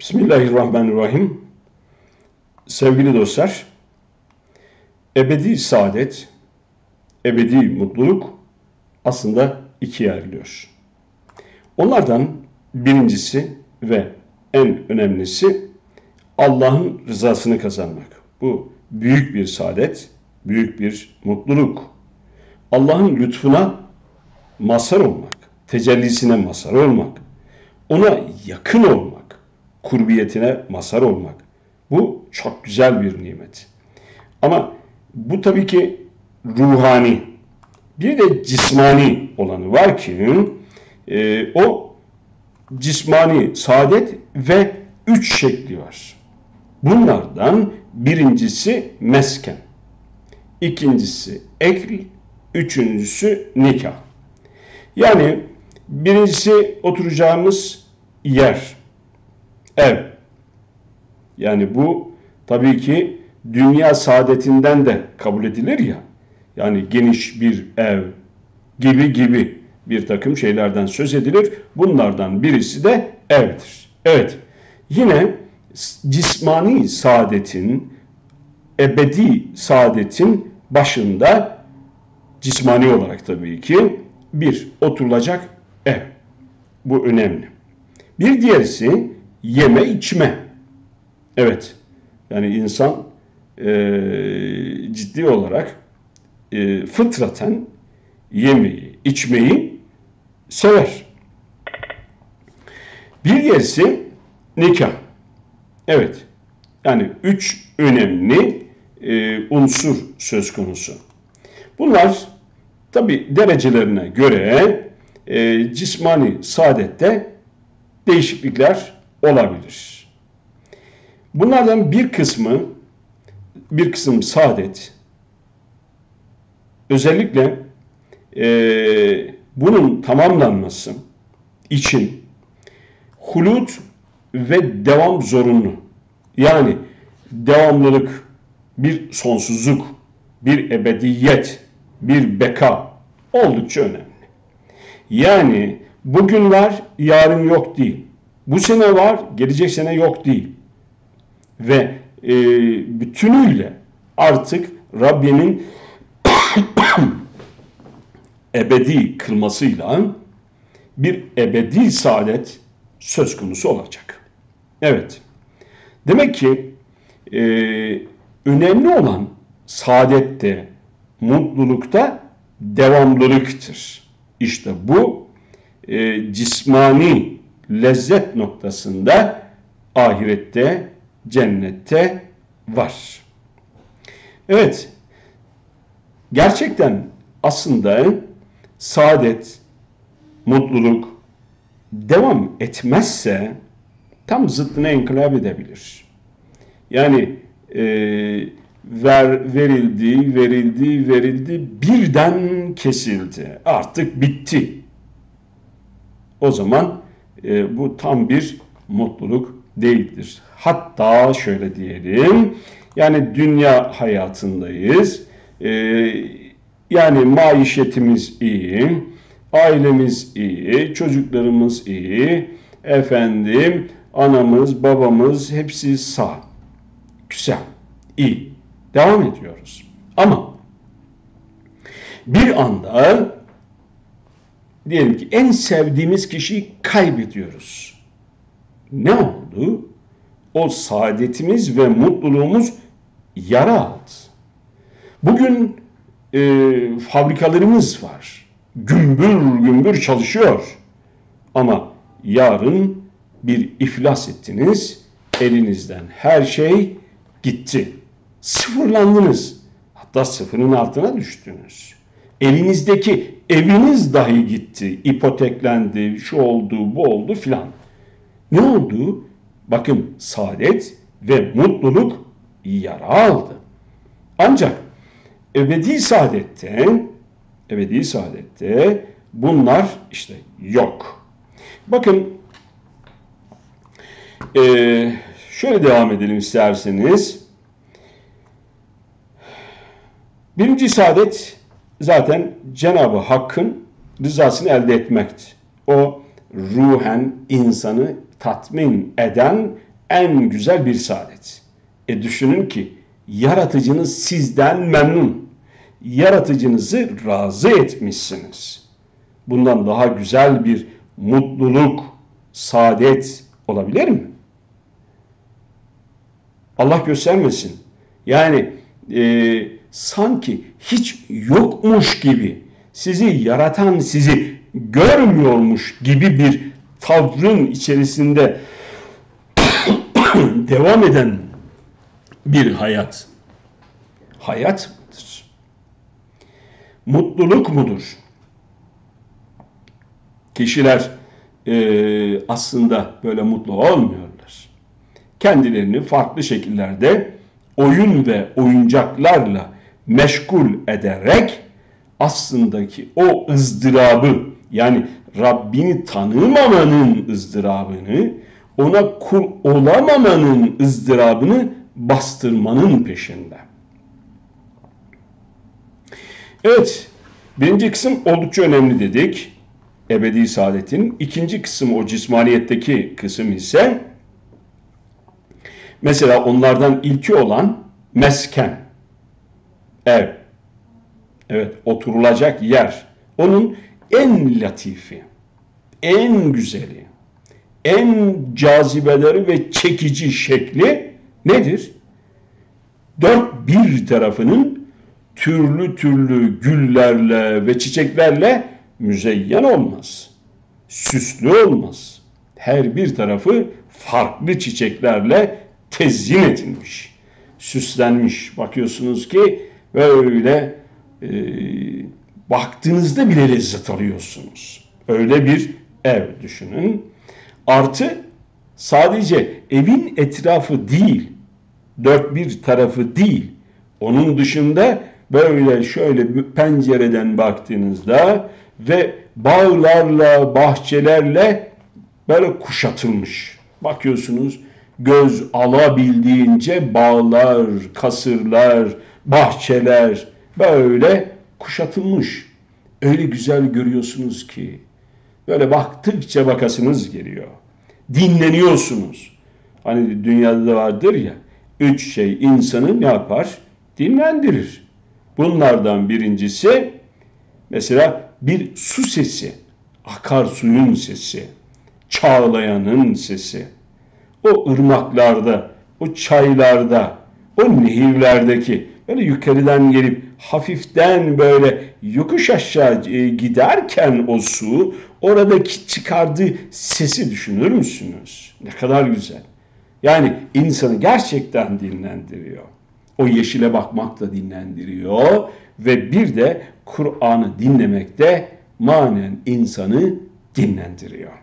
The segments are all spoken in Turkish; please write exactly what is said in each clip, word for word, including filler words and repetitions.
Bismillahirrahmanirrahim. Sevgili dostlar, ebedi saadet, ebedi mutluluk aslında ikiye ayrılıyor. Onlardan birincisi ve en önemlisi Allah'ın rızasını kazanmak. Bu büyük bir saadet, büyük bir mutluluk. Allah'ın lütfuna mazhar olmak, tecellisine mazhar olmak, ona yakın olmak, kurbiyetine mazhar olmak. Bu çok güzel bir nimet. Ama bu tabii ki ruhani. Bir de cismani olanı var ki e, o cismani saadet ve üç şekli var. Bunlardan birincisi mesken, ikincisi ekl, üçüncüsü nikah. Yani birincisi oturacağımız yer, ev. Yani bu tabii ki dünya saadetinden de kabul edilir ya. Yani geniş bir ev gibi gibi bir takım şeylerden söz edilir. Bunlardan birisi de evdir. Evet. Yine cismani saadetin, ebedi saadetin başında cismani olarak tabii ki bir oturulacak ev. Bu önemli. Bir diğerisi yeme içme. Evet. Yani insan e, ciddi olarak e, fıtraten yemeği, içmeyi sever. Bir diğerisi nikah. Evet. Yani üç önemli e, unsur söz konusu. Bunlar tabi derecelerine göre e, cismani saadette değişiklikler olabilir. Bunlardan bir kısmı, bir kısım saadet, özellikle e, bunun tamamlanması için hulut ve devam zorunlu. Yani devamlılık, bir sonsuzluk, bir ebediyet, bir beka oldukça önemli. Yani bugün var, yarın yok değil. Bu sene var, gelecek sene yok değil. Ve e, bütünüyle artık Rabbinin ebedi kılmasıyla bir ebedi saadet söz konusu olacak. Evet. Demek ki e, önemli olan saadette, mutlulukta devamlılıktır. İşte bu e, cismani lezzet noktasında ahirette, cennette var. Evet, gerçekten aslında saadet, mutluluk devam etmezse tam zıttına inkılap edebilir. Yani e, ver, verildi, verildi, verildi, birden kesildi. Artık bitti. O zaman e, bu tam bir mutluluk değildir. Hatta şöyle diyelim, yani dünya hayatındayız, ee, yani maişetimiz iyi, ailemiz iyi, çocuklarımız iyi, efendim, anamız, babamız hepsi sağ, güzel, iyi, devam ediyoruz. Ama bir anda diyelim ki en sevdiğimiz kişiyi kaybediyoruz. Ne oldu? O saadetimiz ve mutluluğumuz yara aldı. Bugün e, fabrikalarımız var. Gümbür gümbür çalışıyor. Ama yarın bir iflas ettiniz. Elinizden her şey gitti. Sıfırlandınız. Hatta sıfırın altına düştünüz. Elinizdeki eviniz dahi gitti. İpoteklendi, şu oldu, bu oldu filan. Ne oldu? Bakın saadet ve mutluluk yara aldı. Ancak ebedi saadette, ebedi saadette bunlar işte yok. Bakın e, şöyle devam edelim isterseniz. Birinci saadet zaten Cenab-ı Hakk'ın rızasını elde etmekti. O ruhen insanı tatmin eden en güzel bir saadet. E düşünün ki yaratıcınız sizden memnun. Yaratıcınızı razı etmişsiniz. Bundan daha güzel bir mutluluk, saadet olabilir mi? Allah göstermesin. Yani e, sanki hiç yokmuş gibi, sizi yaratan sizi görmüyormuş gibi bir tavrın içerisinde devam eden bir hayat. Hayat mıdır? Mutluluk mudur? Kişiler e, aslında böyle mutlu olmuyorlar. Kendilerini farklı şekillerde oyun ve oyuncaklarla meşgul ederek aslındaki o ızdırabı, yani Rabbini tanımamanın ızdırabını, ona kul olamamanın ızdırabını bastırmanın peşinde. Evet, birinci kısım oldukça önemli dedik. Ebedi saadetin. İkinci kısım, o cismaniyetteki kısım ise mesela onlardan ilki olan mesken, ev. Evet, oturulacak yer. Onun en latifi, en güzeli, en cazibeleri ve çekici şekli nedir? Dört bir tarafının türlü türlü güllerle ve çiçeklerle müzeyyen olmaz. Süslü olmaz. Her bir tarafı farklı çiçeklerle tezyin edilmiş, süslenmiş. Bakıyorsunuz ki böyle e, baktığınızda bile lezzet alıyorsunuz. Öyle bir ev düşünün. Artı sadece evin etrafı değil, dört bir tarafı değil, onun dışında böyle şöyle pencereden baktığınızda ve bağlarla, bahçelerle böyle kuşatılmış. Bakıyorsunuz, göz alabildiğince bağlar, kasırlar, bahçeler böyle kuşatılmış. Öyle güzel görüyorsunuz ki böyle baktıkça bakasınız geliyor. Dinleniyorsunuz. Hani dünyada da vardır ya, üç şey insanı ne yapar? Dinlendirir. Bunlardan birincisi mesela bir su sesi, akarsuyun sesi, çağlayanın sesi. O ırmaklarda, o çaylarda, o nehirlerdeki böyle yukarıdan gelip hafiften böyle yokuş aşağı giderken o su, oradaki çıkardığı sesi düşünür müsünüz? Ne kadar güzel. Yani insanı gerçekten dinlendiriyor. O yeşile bakmak da dinlendiriyor ve bir de Kur'an'ı dinlemek de manen insanı dinlendiriyor.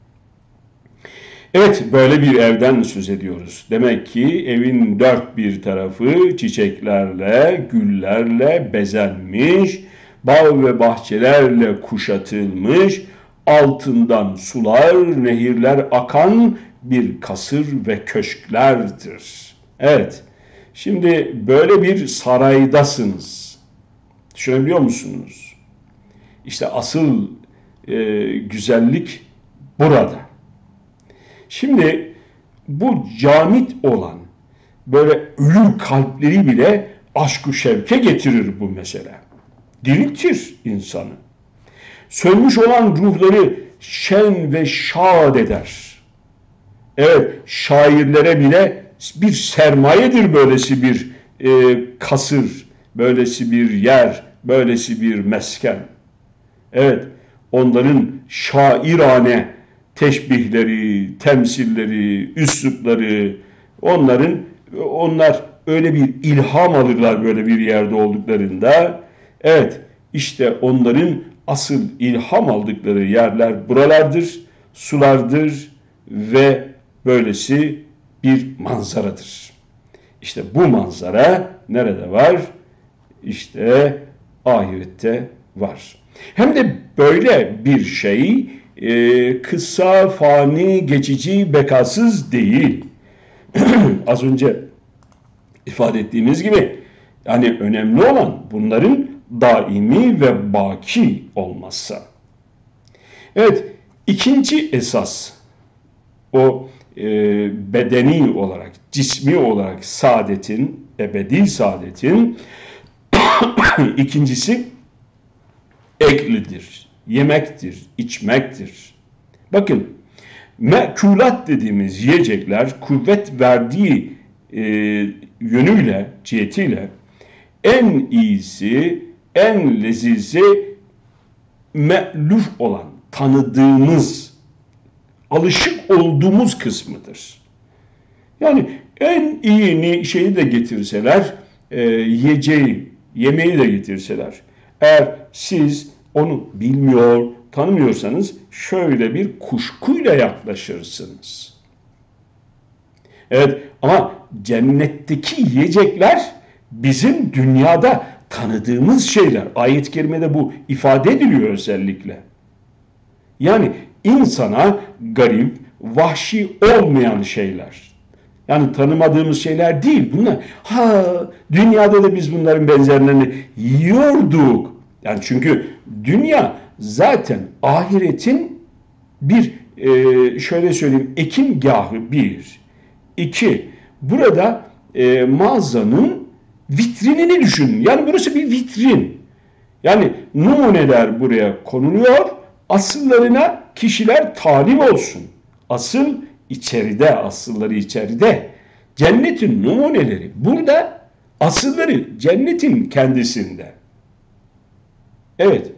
Evet, böyle bir evden söz ediyoruz. Demek ki evin dört bir tarafı çiçeklerle, güllerle bezenmiş, bağ ve bahçelerle kuşatılmış, altından sular, nehirler akan bir kasır ve köşklerdir. Evet, şimdi böyle bir saraydasınız. Düşünebiliyor musunuz? İşte asıl e, güzellik burada. Şimdi bu camit olan böyle ölü kalpleri bile aşk-ı şevke getirir bu mesele. Diriltir insanı. Sönmüş olan ruhları şen ve şad eder. Evet, şairlere bile bir sermayedir böylesi bir e, kasır, böylesi bir yer, böylesi bir mesken. Evet, onların şairane teşbihleri, temsilleri, üslupları, onların onlar öyle bir ilham alırlar böyle bir yerde olduklarında. Evet, işte onların asıl ilham aldıkları yerler buralardır, sulardır ve böylesi bir manzaradır. İşte bu manzara nerede var? İşte ahirette var. Hem de böyle bir şey e, kısa, fani, geçici, bekasız değil. Az önce ifade ettiğimiz gibi yani önemli olan bunların daimi ve baki olması. Evet, ikinci esas o e, bedeni olarak, cismi olarak saadetin, ebedi saadetin. İkincisi eklidir, yemektir, içmektir. Bakın, mekulat dediğimiz yiyecekler kuvvet verdiği e, yönüyle, cihetiyle en iyisi, en lezizi me'luf olan, tanıdığımız, alışık olduğumuz kısmıdır. Yani en iyi şeyi de getirseler, e, yiyeceği, yemeği de getirseler, eğer siz onu bilmiyor, tanımıyorsanız şöyle bir kuşkuyla yaklaşırsınız. Evet, ama cennetteki yiyecekler bizim dünyada tanıdığımız şeyler. Ayet-i kerimede bu ifade ediliyor özellikle. Yani insana garip, vahşi olmayan şeyler. Yani tanımadığımız şeyler değil bunlar. Ha, dünyada da biz bunların benzerlerini yiyorduk. Yani çünkü dünya zaten ahiretin bir e, şöyle söyleyeyim ekimgahı bir. İki, burada e, mağazanın vitrinini düşünün. Yani burası bir vitrin. Yani numuneler buraya konuluyor. Asıllarına kişiler talim olsun. Asıl içeride, asılları içeride. Cennetin numuneleri burada, asılları cennetin kendisinde. Evet.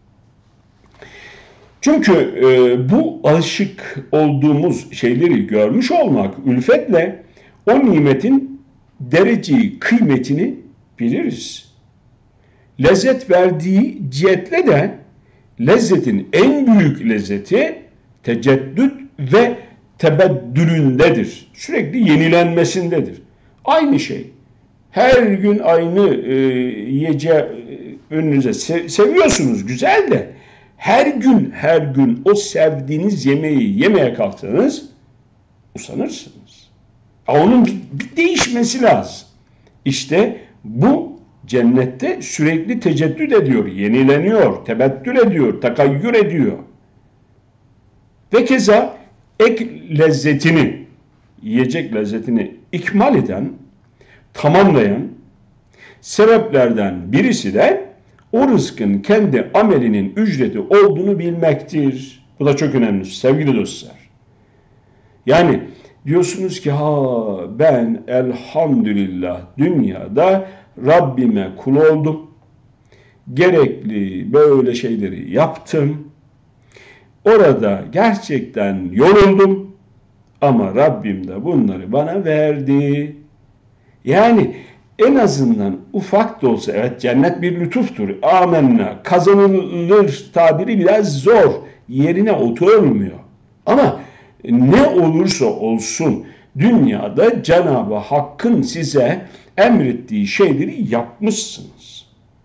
Çünkü e, bu alışık olduğumuz şeyleri görmüş olmak ülfetle o nimetin dereceyi, kıymetini biliriz. Lezzet verdiği cihetle de lezzetin en büyük lezzeti teceddüt ve tebeddülündedir. Sürekli yenilenmesindedir. Aynı şey. Her gün aynı e, yiyeceği önünüze se seviyorsunuz, güzel de her gün her gün o sevdiğiniz yemeği yemeye kalksanız usanırsınız. Onun bir, bir değişmesi lazım. İşte bu cennette sürekli teceddüt ediyor, yenileniyor, tebettül ediyor, takayyür ediyor. Ve keza ek lezzetini, yiyecek lezzetini ikmal eden, tamamlayan sebeplerden birisi de o rızkın kendi amelinin ücreti olduğunu bilmektir. Bu da çok önemli sevgili dostlar. Yani diyorsunuz ki ha ben elhamdülillah dünyada Rabbime kul oldum. Gerekli böyle şeyleri yaptım. Orada gerçekten yoruldum. Ama Rabbim de bunları bana verdi. Yani en azından ufak da olsa, evet cennet bir lütuftur. Amenna. Kazanılır tabiri biraz zor. Yerine oturmuyor. Ama ne olursa olsun dünyada Cenab-ı Hakk'ın size emrettiği şeyleri yapmışsınız.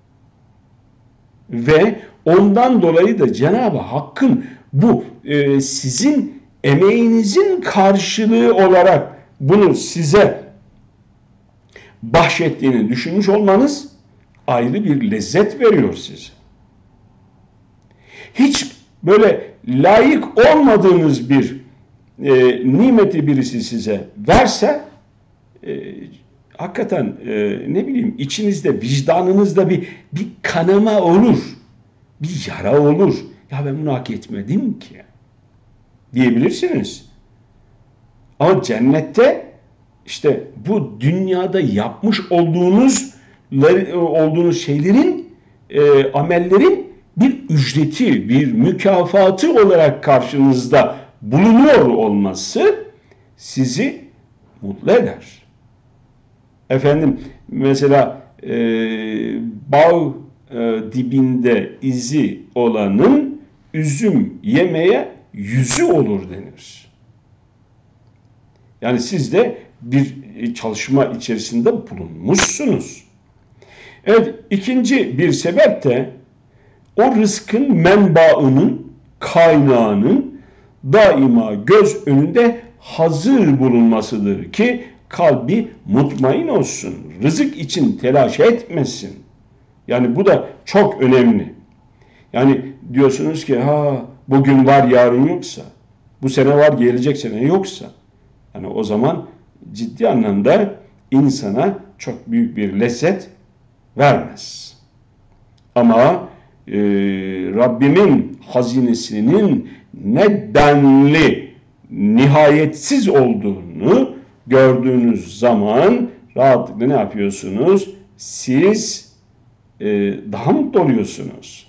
Ve ondan dolayı da Cenab-ı Hakk'ın bu e, sizin emeğinizin karşılığı olarak bunu size bahşettiğini düşünmüş olmanız ayrı bir lezzet veriyor size. Hiç böyle layık olmadığınız bir e, nimeti birisi size verse e, hakikaten e, ne bileyim içinizde, vicdanınızda bir, bir kanama olur. Bir yara olur. Ya ben bunu hak etmedim ki diyebilirsiniz. Ama cennette İşte bu dünyada yapmış olduğunuz olduğunuz şeylerin, e, amellerin bir ücreti, bir mükafatı olarak karşınızda bulunuyor olması sizi mutlu eder. Efendim mesela e, bağ e, dibinde izi olanın üzüm yemeye yüzü olur denir. Yani siz de bir çalışma içerisinde bulunmuşsunuz. Evet, ikinci bir sebep de o rızkın menbaının, kaynağının daima göz önünde hazır bulunmasıdır ki kalbi mutmain olsun. Rızık için telaş etmesin. Yani bu da çok önemli. Yani diyorsunuz ki ha bugün var yarın yoksa, bu sene var gelecek sene yoksa, Hani o zaman ciddi anlamda insana çok büyük bir lezzet vermez. Ama e, Rabbimin hazinesinin ne denli nihayetsiz olduğunu gördüğünüz zaman rahatlıkla ne yapıyorsunuz? Siz e, daha mutlu oluyorsunuz.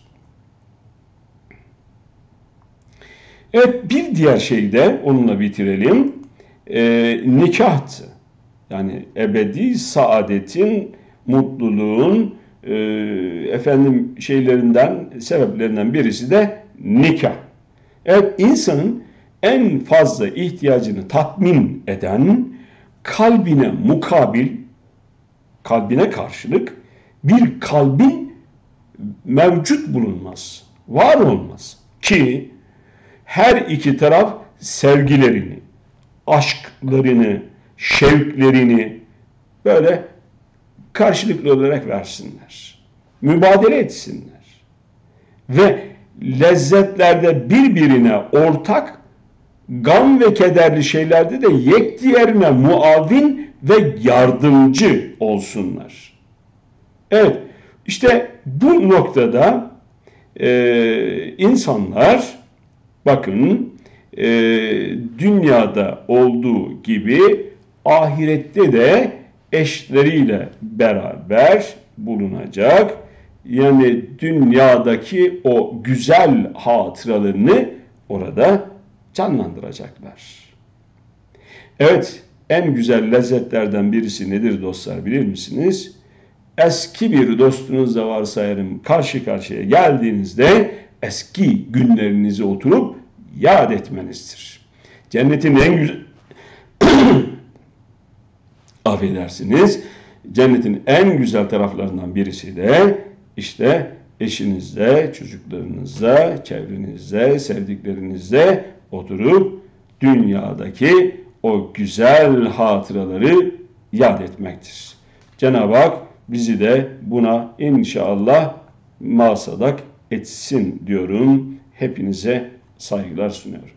Evet, bir diğer şey de onunla bitirelim. E, nikahtı. Yani ebedi saadetin, mutluluğun e, efendim şeylerinden, sebeplerinden birisi de nikah. Evet, insanın en fazla ihtiyacını tatmin eden, kalbine mukabil, kalbine karşılık bir kalbin mevcut bulunmaz, var olmaz ki her iki taraf sevgilerini, aşklarını, şevklerini böyle karşılıklı olarak versinler. Mübadele etsinler. Ve lezzetlerde birbirine ortak, gam ve kederli şeylerde de yek diğerine muavin ve yardımcı olsunlar. Evet, işte bu noktada e, insanlar bakın e, dünyada olduğu gibi ahirette de eşleriyle beraber bulunacak. Yani dünyadaki o güzel hatıralarını orada canlandıracaklar. Evet, en güzel lezzetlerden birisi nedir dostlar, bilir misiniz? Eski bir dostunuzla varsayarım karşı karşıya geldiğinizde eski günlerinizi oturup yad etmenizdir. Cennetin en güzel affedersiniz, cennetin en güzel taraflarından birisi de işte eşinizle, çocuklarınızla, çevrenizle, sevdiklerinizle oturup dünyadaki o güzel hatıraları yad etmektir. Cenab-ı Hak bizi de buna inşallah masadak etsin diyorum. Hepinize saygılar sunuyorum.